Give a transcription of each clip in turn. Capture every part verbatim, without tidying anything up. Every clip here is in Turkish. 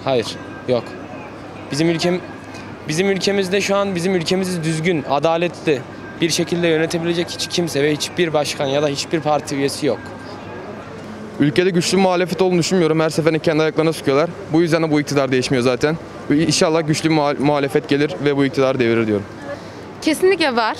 Hayır, yok. Bizim ülkem bizim ülkemizde şu an bizim ülkemizi düzgün, adaletli bir şekilde yönetebilecek hiç kimse ve hiçbir başkan ya da hiçbir parti üyesi yok. Ülkede güçlü muhalefet olduğunu düşünmüyorum. Her seferinde kendi ayaklarına sıkıyorlar. Bu yüzden de bu iktidar değişmiyor zaten. İnşallah güçlü muhalefet gelir ve bu iktidar devirir diyorum. Kesinlikle var.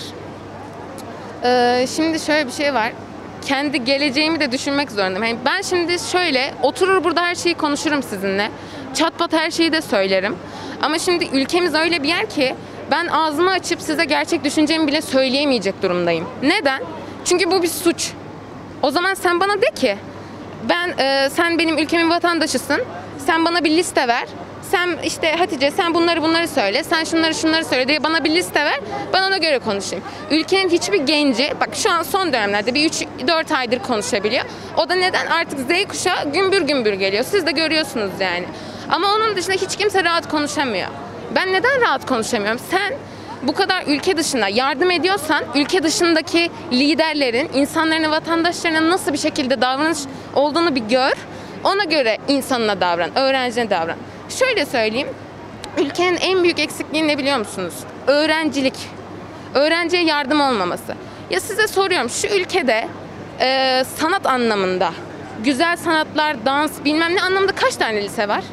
Ee, şimdi şöyle bir şey var. Kendi geleceğimi de düşünmek zorundayım. Yani ben şimdi şöyle oturur burada her şeyi konuşurum sizinle. Çat pat her şeyi de söylerim. Ama şimdi ülkemiz öyle bir yer ki ben ağzımı açıp size gerçek düşüncemi bile söyleyemeyecek durumdayım. Neden? Çünkü bu bir suç. O zaman sen bana de ki ben e, sen benim ülkemin vatandaşısın. Sen bana bir liste ver. Sen işte Hatice sen bunları bunları söyle. Sen şunları şunları söyle diye bana bir liste ver. Ben ona göre konuşayım. Ülkenin hiçbir genci bak şu an son dönemlerde bir üç dört aydır konuşabiliyor. O da neden? Artık Z kuşağı gümbür gümbür geliyor. Siz de görüyorsunuz yani. Ama onun dışında hiç kimse rahat konuşamıyor. Ben neden rahat konuşamıyorum? Sen bu kadar ülke dışında yardım ediyorsan ülke dışındaki liderlerin, insanların, vatandaşlarına nasıl bir şekilde davranış olduğunu bir gör. Ona göre insanına davran, öğrencine davran. Şöyle söyleyeyim, ülkenin en büyük eksikliği ne biliyor musunuz? Öğrencilik. Öğrenciye yardım olmaması. Ya size soruyorum, şu ülkede e, sanat anlamında, güzel sanatlar, dans, bilmem ne anlamında kaç tane lise var?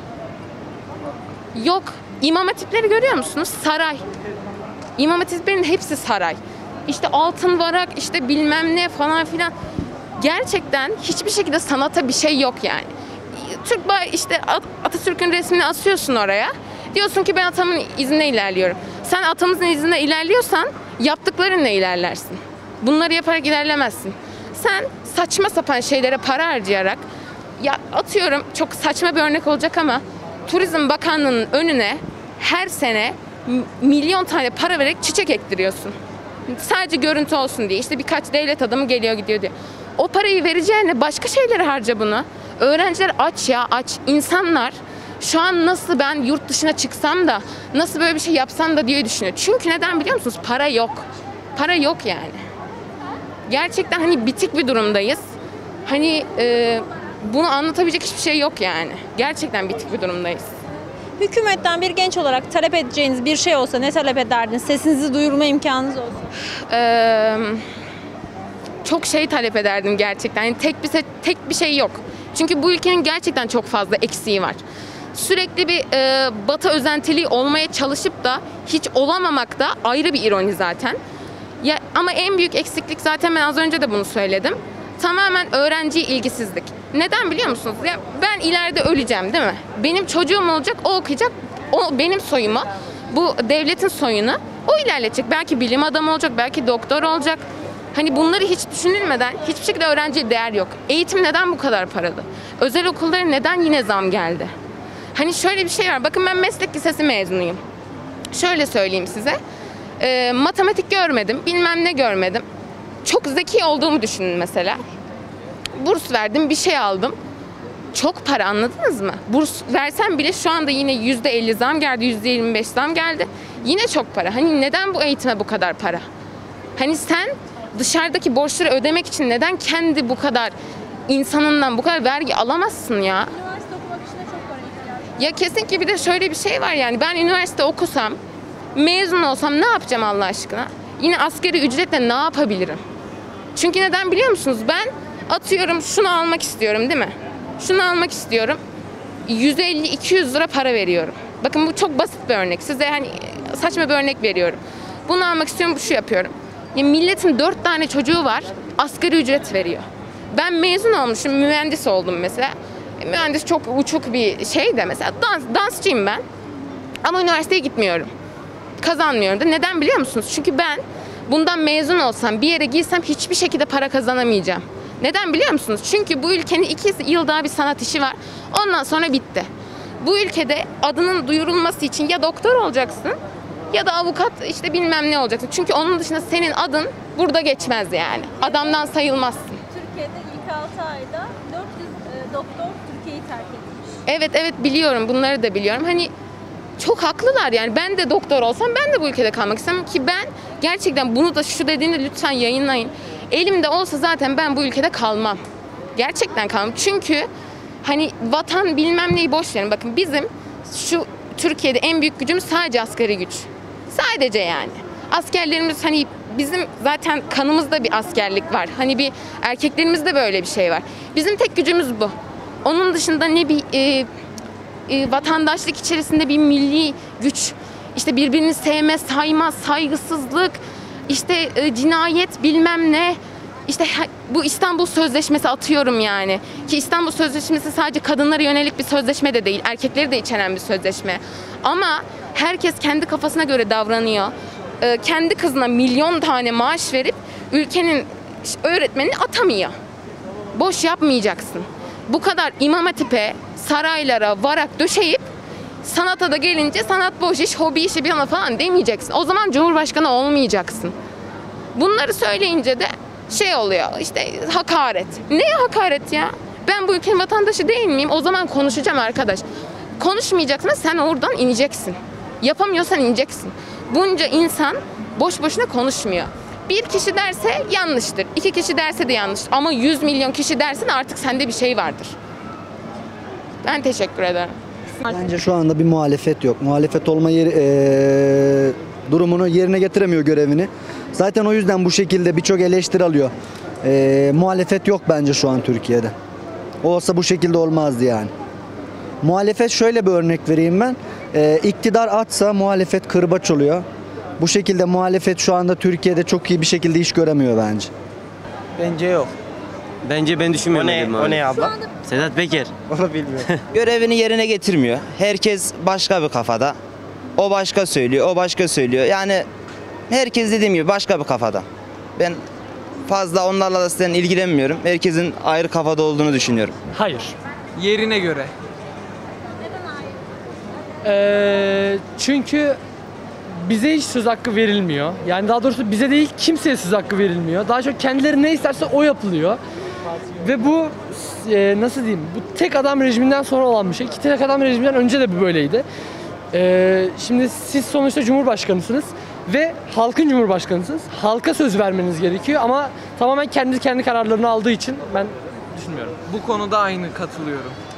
Yok. İmam hatipleri görüyor musunuz? Saray. İmam hatiplerin hepsi saray. İşte altın varak, işte bilmem ne falan filan. Gerçekten hiçbir şekilde sanata bir şey yok yani. Türk bay işte Atatürk'ün resmini asıyorsun oraya. Diyorsun ki ben atamın izine ilerliyorum. Sen atamızın izine ilerliyorsan yaptıklarınla ilerlersin. Bunları yaparak ilerlemezsin. Sen saçma sapan şeylere para harcayarak, ya atıyorum çok saçma bir örnek olacak ama Turizm Bakanlığı'nın önüne her sene milyon tane para vererek çiçek ektiriyorsun. Sadece görüntü olsun diye. İşte birkaç devlet adamı geliyor gidiyor diye. O parayı vereceğine başka şeylere harca bunu. Öğrenciler aç ya aç. İnsanlar şu an nasıl ben yurt dışına çıksam da nasıl böyle bir şey yapsam da diye düşünüyor. Çünkü neden biliyor musunuz? Para yok. Para yok yani. Gerçekten hani bitik bir durumdayız. Hani e, bunu anlatabilecek hiçbir şey yok yani. Gerçekten bitik bir durumdayız. Hükümetten bir genç olarak talep edeceğiniz bir şey olsa ne talep ederdiniz? Sesinizi duyurma imkanınız olsa. Ee, çok şey talep ederdim gerçekten. Yani tek bir tek bir şey yok. Çünkü bu ülkenin gerçekten çok fazla eksiği var. Sürekli bir e, Batı özentiliği olmaya çalışıp da hiç olamamak da ayrı bir ironi zaten. Ya ama en büyük eksiklik zaten ben az önce de bunu söyledim. Tamamen öğrenci ilgisizlik. Neden biliyor musunuz? Ya ben ileride öleceğim değil mi? Benim çocuğum olacak, o okuyacak. O benim soyumu, bu devletin soyunu o ilerletecek. Belki bilim adamı olacak, belki doktor olacak. Hani bunları hiç düşünülmeden hiçbir şekilde öğrenciye değer yok. Eğitim neden bu kadar paralı? Özel okullara neden yine zam geldi? Hani şöyle bir şey var. Bakın ben meslek lisesi mezunuyum. Şöyle söyleyeyim size. E, matematik görmedim, bilmem ne görmedim. Çok zeki olduğumu düşünün mesela. Burs verdim, bir şey aldım. Çok para, anladınız mı? Burs versem bile şu anda yine yüzde elli zam geldi, yüzde yirmi beş zam geldi. Yine çok para. Hani neden bu eğitime bu kadar para? Hani sen dışarıdaki borçları ödemek için neden kendi bu kadar insanından bu kadar vergi alamazsın ya? Üniversite okumak için de çok para ihtiyacı. Ya kesinlikle bir de şöyle bir şey var yani ben üniversite okusam, mezun olsam ne yapacağım Allah aşkına? Yine asgari ücretle ne yapabilirim? Çünkü neden biliyor musunuz? Ben atıyorum şunu almak istiyorum değil mi? Şunu almak istiyorum. yüz elli iki yüz lira para veriyorum. Bakın bu çok basit bir örnek. Size hani saçma bir örnek veriyorum. Bunu almak istiyorum, şu yapıyorum. Ya milletin dört tane çocuğu var, asgari ücret veriyor. Ben mezun olmuşum, mühendis oldum mesela. E, mühendis çok uçuk bir şey de mesela dans, dansçıyım ben. Ama üniversiteye gitmiyorum. Kazanmıyorum da. Neden biliyor musunuz? Çünkü ben bundan mezun olsam, bir yere girsem hiçbir şekilde para kazanamayacağım. Neden biliyor musunuz? Çünkü bu ülkenin iki yıl daha bir sanat işi var. Ondan sonra bitti. Bu ülkede adının duyurulması için ya doktor olacaksın ya da avukat işte bilmem ne olacaksın. Çünkü onun dışında senin adın burada geçmez yani. Adamdan sayılmazsın. Türkiye'de ilk altı ayda dört yüz e, doktor Türkiye'yi terk etmiş. Evet evet biliyorum, bunları da biliyorum. Hani çok haklılar yani. Ben de doktor olsam ben de bu ülkede kalmak istemem ki ben gerçekten bunu da şu dediğini lütfen yayınlayın. Elimde olsa zaten ben bu ülkede kalmam. Gerçekten kalmam. Çünkü hani vatan bilmem neyi boş verin. Bakın bizim şu Türkiye'de en büyük gücümüz sadece asgari güç. Sadece yani. Askerlerimiz hani bizim zaten kanımızda bir askerlik var. Hani bir erkeklerimizde böyle bir şey var. Bizim tek gücümüz bu. Onun dışında ne bir e, e, vatandaşlık içerisinde bir milli güç, işte birbirini sevme, sayma, saygısızlık, işte e, cinayet bilmem ne. İşte bu İstanbul Sözleşmesi atıyorum yani. Ki İstanbul Sözleşmesi sadece kadınlara yönelik bir sözleşme de değil. Erkekleri de içeren bir sözleşme. Ama herkes kendi kafasına göre davranıyor. Ee, kendi kızına milyon tane maaş verip ülkenin öğretmenini atamıyor. Boş yapmayacaksın. Bu kadar İmam Hatip'e, saraylara varak döşeyip sanata da gelince sanat boş iş, hobi işi bir yana falan demeyeceksin. O zaman Cumhurbaşkanı olmayacaksın. Bunları söyleyince de şey oluyor işte hakaret. Neye hakaret ya? Ben bu ülkenin vatandaşı değil miyim? O zaman konuşacağım arkadaş. Konuşmayacaksın, sen oradan ineceksin. Yapamıyorsan ineceksin. Bunca insan boş boşuna konuşmuyor. Bir kişi derse yanlıştır. İki kişi derse de yanlıştır. Ama yüz milyon kişi dersin artık sende bir şey vardır. Ben teşekkür ederim. Bence şu anda bir muhalefet yok. Muhalefet olma yeri, eee, durumunu yerine getiremiyor görevini. Zaten o yüzden bu şekilde birçok eleştiri alıyor. Eee, muhalefet yok bence şu an Türkiye'de. O olsa bu şekilde olmazdı yani. Muhalefet şöyle bir örnek vereyim ben. Eee iktidar atsa muhalefet kırbaç oluyor. Bu şekilde muhalefet şu anda Türkiye'de çok iyi bir şekilde iş göremiyor bence. Bence yok. Bence ben O düşünmemeliyim ne, abi. o ne abla? Sedat Peker. Onu bilmiyorum. Görevini yerine getirmiyor. Herkes başka bir kafada. O başka söylüyor, o başka söylüyor. Yani herkes dediğim gibi başka bir kafada. Ben fazla onlarla da zaten ilgilenmiyorum. Herkesin ayrı kafada olduğunu düşünüyorum. Hayır. Yerine göre. Ee, çünkü bize hiç söz hakkı verilmiyor. Yani daha doğrusu bize değil kimseye söz hakkı verilmiyor. Daha çok kendileri ne isterse o yapılıyor. Ve bu e, nasıl diyeyim? Bu tek adam rejiminden sonra olan bir şey. Ki tek adam rejiminden önce de bu böyleydi. Ee, şimdi siz sonuçta Cumhurbaşkanısınız ve halkın Cumhurbaşkanısınız. Halka söz vermeniz gerekiyor ama tamamen kendi kendi kararlarını aldığı için ben düşünmüyorum. Bu konuda aynı katılıyorum.